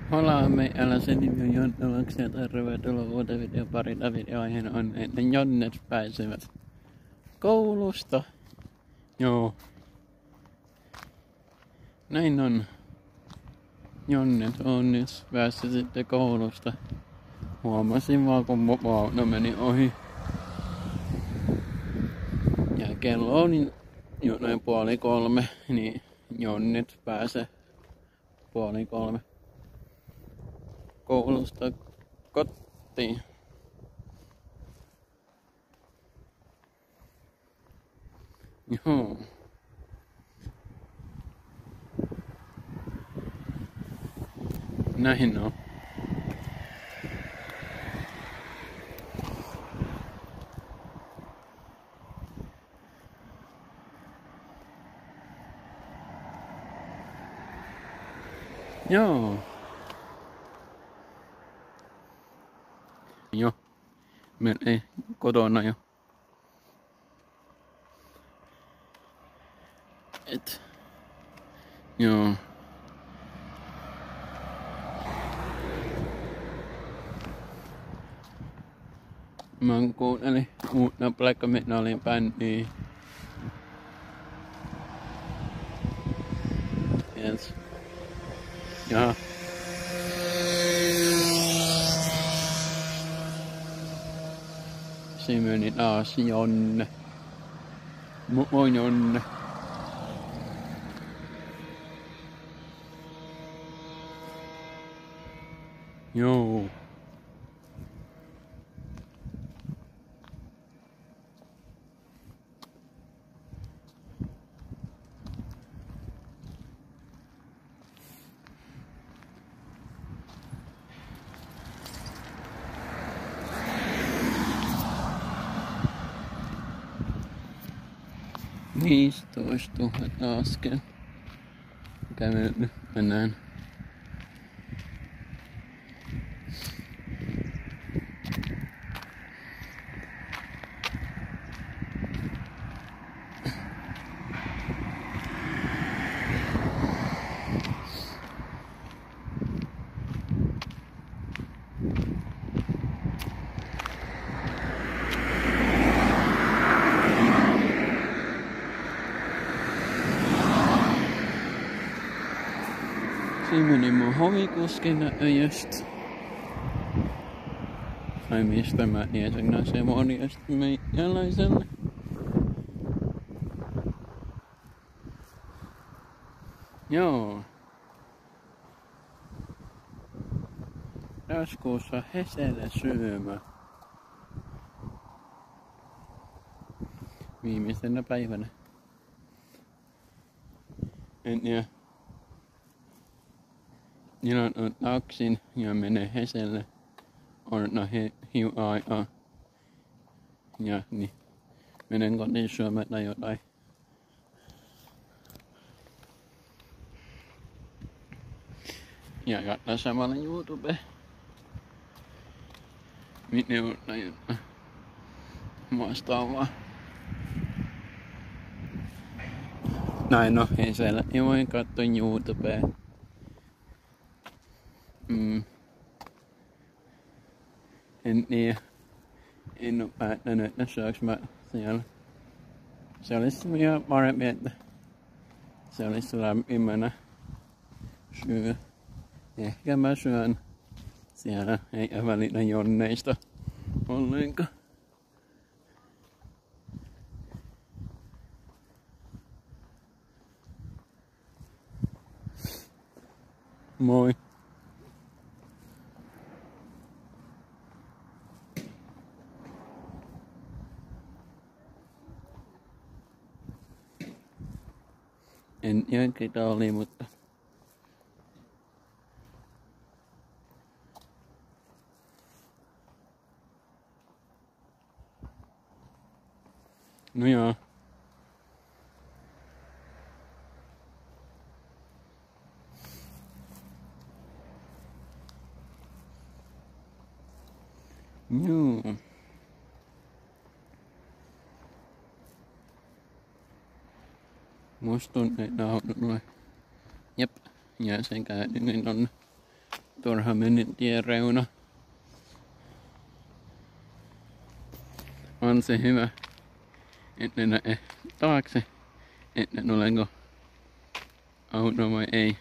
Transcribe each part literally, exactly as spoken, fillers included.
Hola, me älä sen nimi on Jonne ja tervetuloa uuteen videon parina. Videoaiheena on, että jonnet pääsevät koulusta. Joo. Näin on. Jonnet on nyt päässyt sitten koulusta. Huomasin vaan kun mopoauto meni ohi. Ja kello on jo noin puoli kolme, niin jonnet pääsee puoli kolme koulusta kotiin. Joo. Näin on. Joo. Joo. Meillä ei kotona jo. Et. Joo. Mä kuuntelin uutta Black Metalin bändiä. Yes. Ja. Se meni taas Jonne. Moi Jonne. Joo. viisitoista tuhatta askel kävellyt. Mennään. Siinä meni mun hovikuskin öjöstä. Ai mistä mä tiesin nää semoniasta meikäläiselle. Joo. Raskuussa Heselle syömä. Viimeisenä päivänä. En tiedä. Minä on taksin ja menee Heselle. Odottaa he hiu aikaa. Ja niin. Menen kotiin syömään tai jotain. Ja katsoa samalla YouTube. Videoita jotta vastaavaa. Näin no, Hesellä ei voi katsoa YouTubea. Mm. En tiedä. En oo päättänyt, että syöks mä siellä. Se olisi ihan parempi, että se olisi lämpimänä syö. Ehkä mä syön siellä, eikä välitä jonneista ollenkaan. Moi. En tiedä ketä oli, mutta no joo. Joo. Musta tuntuu, että auto tulee. Jep. Ja sen käydin tonne turha mennyt tien reuna. On se hyvä, että ne näe taakse, että ne olenko auto vai ei.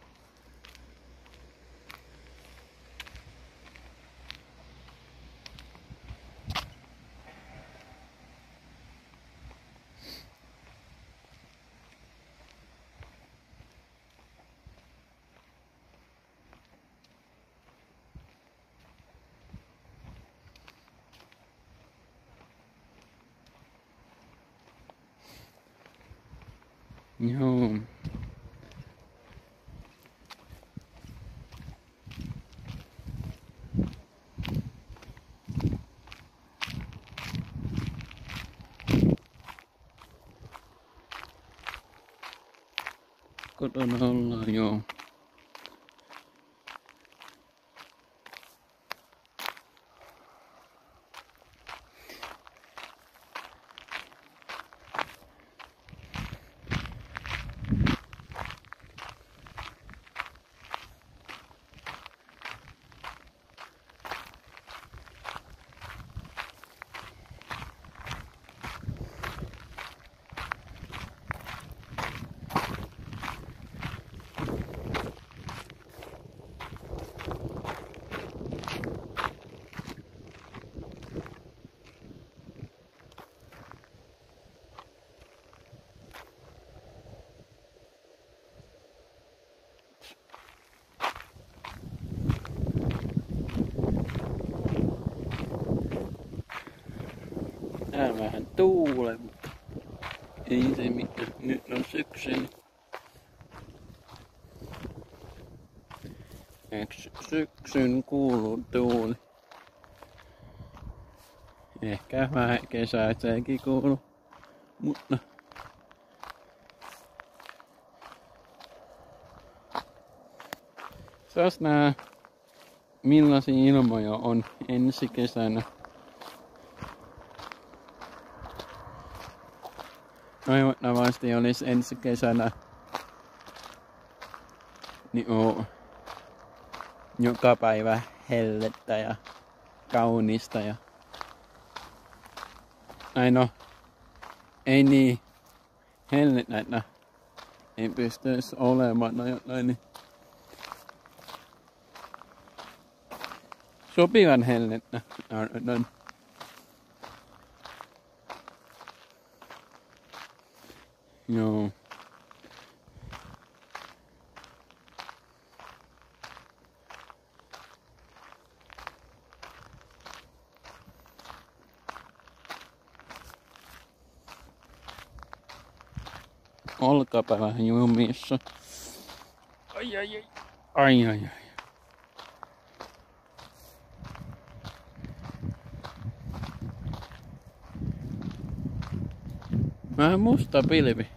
Joo. Kotona ollaan, joo. Täällä vähän tuulee, mutta ei se mitään. Nyt on syksy. Eks syksyn kuuluu tuuli? Ehkä vähän kesäiseenkin kuuluu, mutta saas nää millaisia ilmoja on ensi kesänä. Toivottavasti olisi ensi kesänä niin oo, joka päivä hellettä ja kaunista ja ai no, ei niin hellettä, että ei pystyisi olemaan jotain niin sopivan hellettä. Joo. Olkapää vähän jumissa. Ai ai ai. Ai ai ai. Vähän musta pilvi.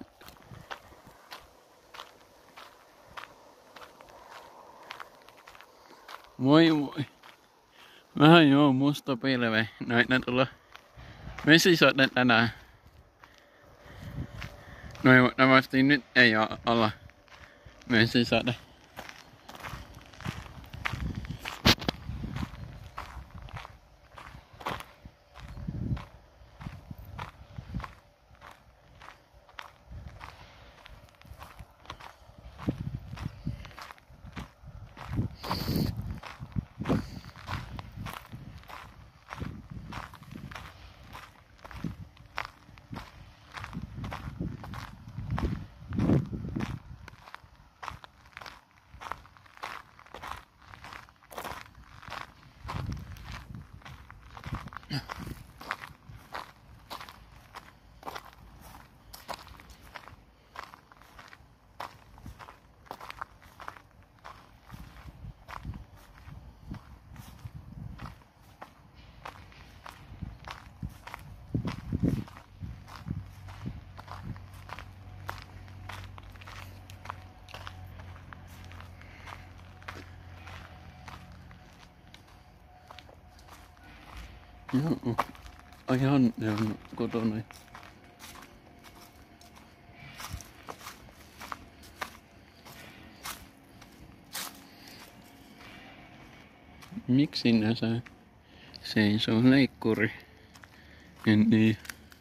Voi voi. Vähän joo musta pilve. Näitä tulla vesisade tänään. Toivottavasti nyt ei oo olla vesisade. Joo. Ai Hanne on kotona. Miksi sinä sä seisoo leikkuri? En niin.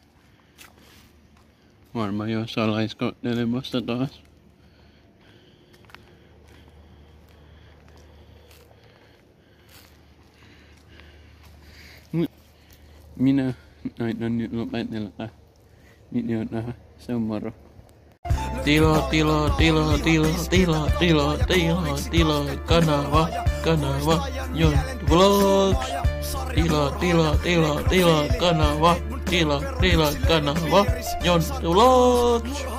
Varmaan jo salaiskottelemassa taas. Minä näin nyt lopetella. Nyt on nähdä. Se on moro. Tilo, tilo, tilo, tilo, tilo, tilo, tilo, tilo, kanava, kanava, Jonttu Vlogs. Tilo, tilo, tilo, tilo, kanava, tilo, tilo, kanava, Jonttu Vlogs.